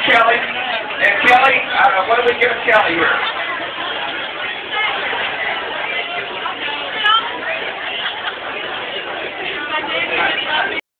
Kelly. And Kelly, what do we give Kelly here?